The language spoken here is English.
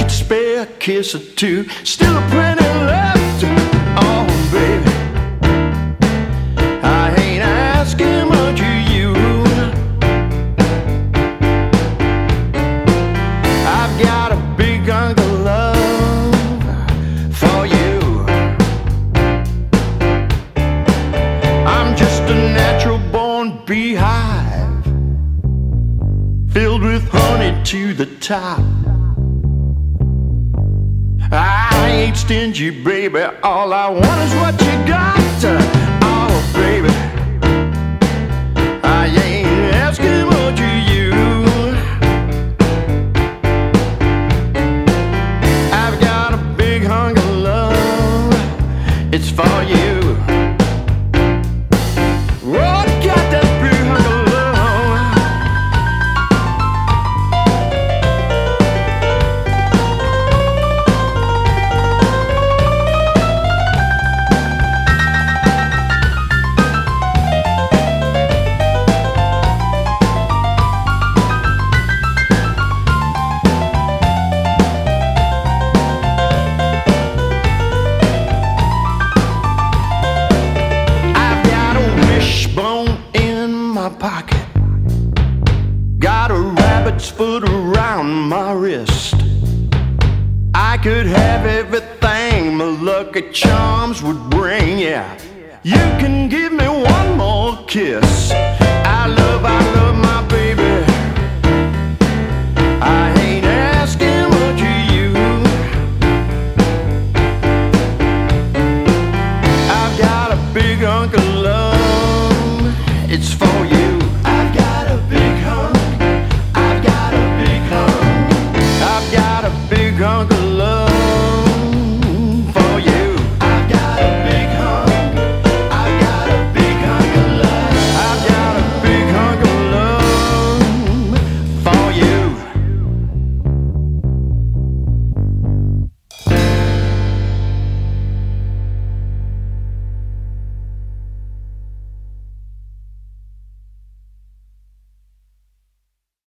could spare a kiss or two. Still a plenty left. Oh, baby, I ain't asking much of you. I've got a big hunk of love for you. I'm just a natural-born beehive, filled with honey to the top. I ain't stingy, baby, all I want is what you got. Oh, baby, I ain't asking much of you. I've got a big hunk of love, it's for you. Oh, I got that big hunk of pocket, got a rabbit's foot around my wrist. I could have everything my lucky charms would bring, yeah. You can give me one more kiss. I love my baby, I ain't asking much of you. I've got a big hunk of love, it's for you. I've got a big hunk, I've got a big hunk, I've got a big hunk of